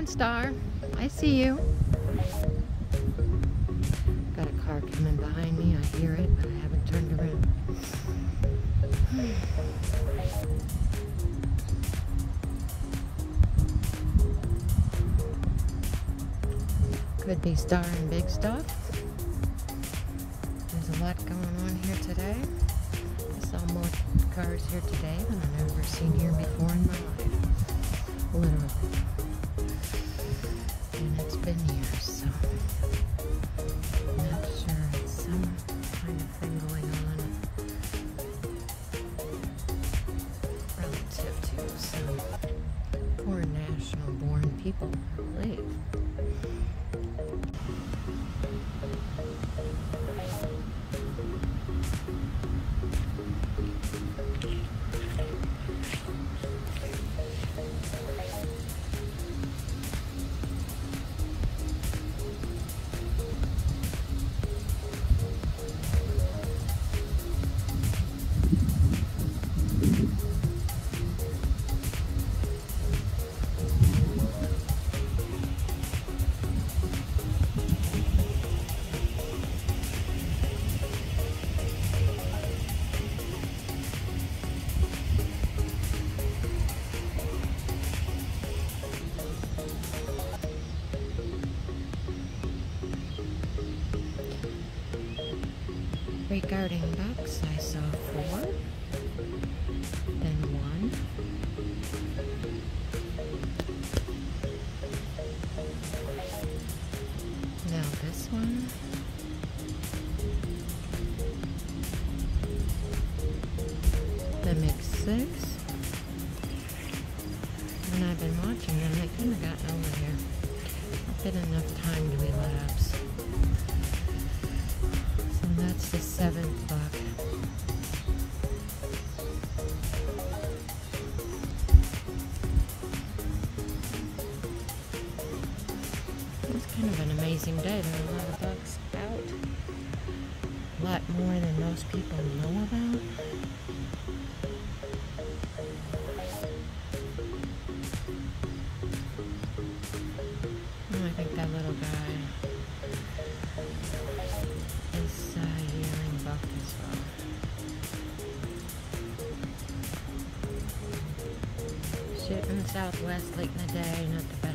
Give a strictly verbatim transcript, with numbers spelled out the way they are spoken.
Star. I see you. Got a car coming behind me. I hear it, but I haven't turned around. Could be Star and Big Stuff. There's a lot going on here today. I saw more cars here today than I've ever seen here before in my life. Literally. And it's been years, so I'm not sure. It's some kind of thing going on relative to some poor national born people, I believe. Regarding ducks, I saw four, then one, now this one, that makes six, and I've been watching them. They couldn't have gotten over here. I've been enough time to elapse. That's the seventh buck. It's kind of an amazing day. There are a lot of bucks out. A lot more than most people know about. Oh, I think that little guy is uh, yearling buck as well. Shooting southwest late in the day, not the